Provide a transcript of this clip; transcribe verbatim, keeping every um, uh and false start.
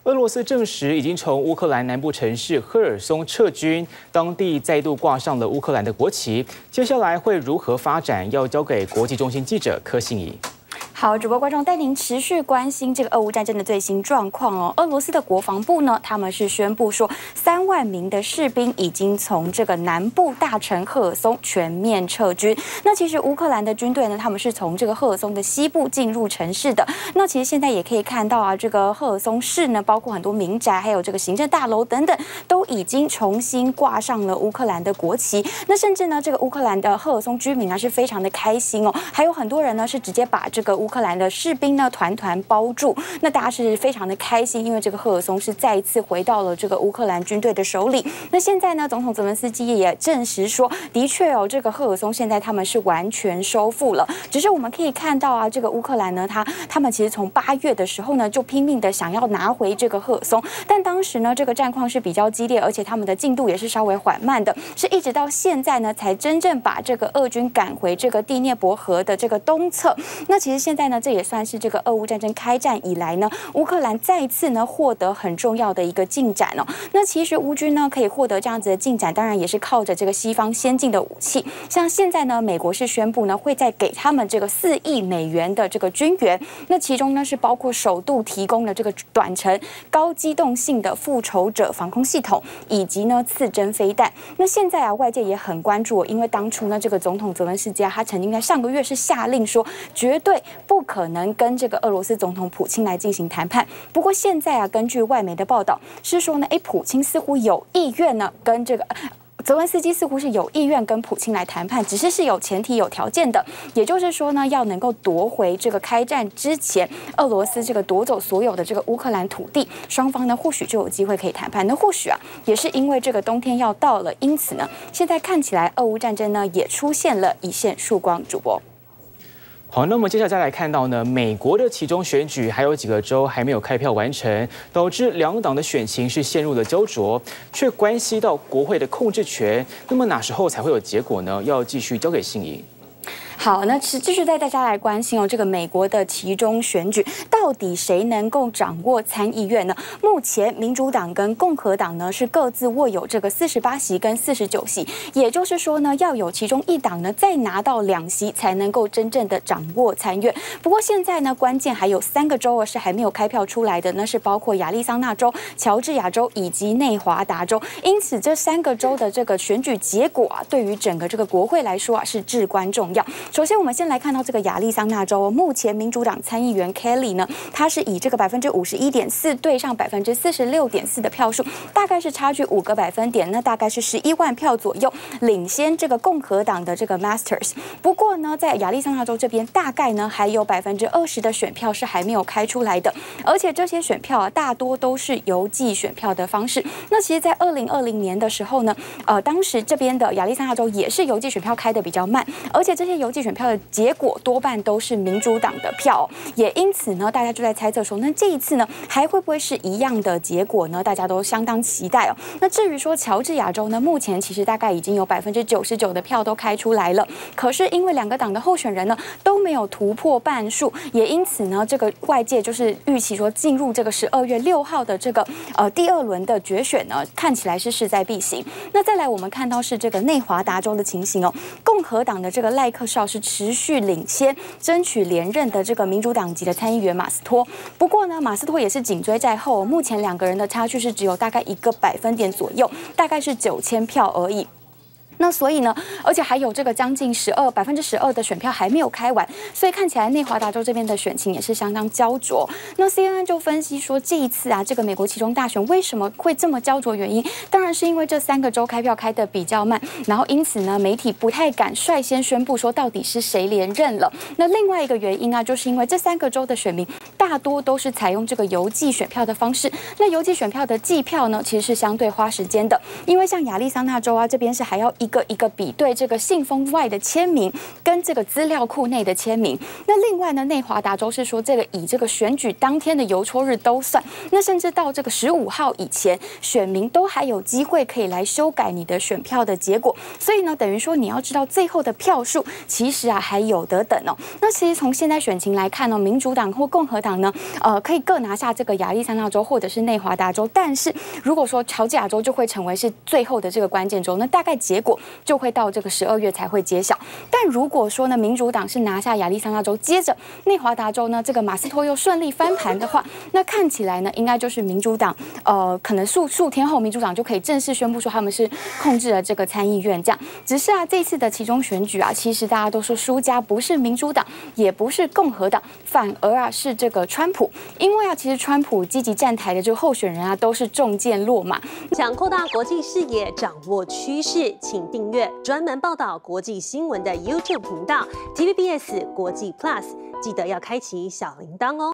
俄罗斯证实已经从乌克兰南部城市赫尔松撤军，当地再度挂上了乌克兰的国旗。接下来会如何发展，要交给国际中心记者柯信怡。 好，主播观众带您持续关心这个俄乌战争的最新状况哦。俄罗斯的国防部呢，他们是宣布说，三万名的士兵已经从这个南部大城赫尔松全面撤军。那其实乌克兰的军队呢，他们是从这个赫尔松的西部进入城市的。那其实现在也可以看到啊，这个赫尔松市呢，包括很多民宅，还有这个行政大楼等等，都已经重新挂上了乌克兰的国旗。那甚至呢，这个乌克兰的赫尔松居民啊，是非常的开心哦。还有很多人呢，是直接把这个乌克兰的士兵呢团团包住，那大家是非常的开心，因为这个赫尔松是再一次回到了这个乌克兰军队的手里。那现在呢，总统泽伦斯基也证实说，的确哦，这个赫尔松现在他们是完全收复了。只是我们可以看到啊，这个乌克兰呢，他他们其实从八月的时候呢，就拼命的想要拿回这个赫尔松，但当时呢，这个战况是比较激烈，而且他们的进度也是稍微缓慢的，是一直到现在呢，才真正把这个俄军赶回这个第聂伯河的这个东侧。那其实现在呢，这也算是这个俄乌战争开战以来呢，乌克兰再次呢获得很重要的一个进展哦。那其实乌军呢可以获得这样子的进展，当然也是靠着这个西方先进的武器。像现在呢，美国是宣布呢会再给他们这个四亿美元的这个军援，那其中呢是包括首度提供了这个短程高机动性的复仇者防空系统，以及呢刺针飞弹。那现在啊，外界也很关注，因为当初呢这个总统泽伦斯基啊，他曾经在上个月是下令说，绝对不可能跟这个俄罗斯总统普京来进行谈判。不过现在啊，根据外媒的报道是说呢，哎，普京似乎有意愿呢跟这个。泽文斯基似乎是有意愿跟普京来谈判，只是是有前提、有条件的，也就是说呢，要能够夺回这个开战之前俄罗斯这个夺走所有的这个乌克兰土地，双方呢或许就有机会可以谈判。那或许啊，也是因为这个冬天要到了，因此呢，现在看起来俄乌战争呢也出现了一线曙光。主播。 好，那么接下来再来看到呢，美国的其中选举还有几个州还没有开票完成，导致两党的选情是陷入了焦灼，却关系到国会的控制权。那么哪时候才会有结果呢？要继续交给信宜。 好，那持继续带大家来关心哦，这个美国的期中选举到底谁能够掌握参议院呢？目前民主党跟共和党呢是各自握有这个四十八席跟四十九席，也就是说呢，要有其中一党呢再拿到两席才能够真正的掌握参院。不过现在呢，关键还有三个州啊是还没有开票出来的，那是包括亚利桑那州、乔治亚州以及内华达州。因此这三个州的这个选举结果啊，对于整个这个国会来说啊是至关重要。 首先，我们先来看到这个亚利桑那州，目前民主党参议员 Kelly 呢，他是以这个百分之五十一点四对上百分之四十六点四的票数，大概是差距五个百分点，那大概是十一万票左右，领先这个共和党的这个 Masters。不过呢，在亚利桑那州这边，大概呢还有百分之二十的选票是还没有开出来的，而且这些选票啊，大多都是邮寄选票的方式。那其实，在二零二零年的时候呢，呃，当时这边的亚利桑那州也是邮寄选票开的比较慢，而且这些邮寄选票的结果多半都是民主党的票，也因此呢，大家就在猜测说，那这一次呢，还会不会是一样的结果呢？大家都相当期待哦。那至于说乔治亚州呢，目前其实大概已经有百分之九十九的票都开出来了，可是因为两个党的候选人呢都没有突破半数，也因此呢，这个外界就是预期说，进入这个十二月六号的这个呃第二轮的决选呢，看起来是势在必行。那再来，我们看到是这个内华达州的情形哦，共和党的这个赖克绍是持续领先，争取连任的这个民主党籍的参议员马斯托。不过呢，马斯托也是紧追在后，目前两个人的差距是只有大概一个百分点左右，大概是九千票而已。 那所以呢，而且还有这个将近十二百分之十二的选票还没有开完，所以看起来内华达州这边的选情也是相当焦灼。那 C N N 就分析说，这一次啊，这个美国期中大选为什么会这么焦灼？原因当然是因为这三个州开票开得比较慢，然后因此呢，媒体不太敢率先宣布说到底是谁连任了。那另外一个原因啊，就是因为这三个州的选民大多都是采用这个邮寄选票的方式。那邮寄选票的计票呢，其实是相对花时间的，因为像亚利桑那州啊这边是还要一一个一个比对这个信封外的签名跟这个资料库内的签名。那另外呢，内华达州是说这个以这个选举当天的邮戳日都算，那甚至到这个十五号以前，选民都还有机会可以来修改你的选票的结果。所以呢，等于说你要知道最后的票数，其实啊还有得等哦。那其实从现在选情来看呢，民主党或共和党呢，呃，可以各拿下这个亚利桑那州或者是内华达州，但是如果说乔治亚州就会成为是最后的这个关键州，那大概结果就会到这个十二月才会揭晓。但如果说呢，民主党是拿下亚利桑那州，接着内华达州呢，这个马斯托又顺利翻盘的话，那看起来呢，应该就是民主党，呃，可能数数天后，民主党就可以正式宣布说他们是控制了这个参议院。这样，只是啊，这次的其中选举啊，其实大家都说输家不是民主党，也不是共和党，反而啊是这个川普，因为啊，其实川普积极站台的这个候选人啊，都是中箭落马。 想扩大国际视野，掌握趋势，请订阅专门报道国际新闻的 YouTube 频道 T V B S 国际 Plus， 记得要开启小铃铛哦。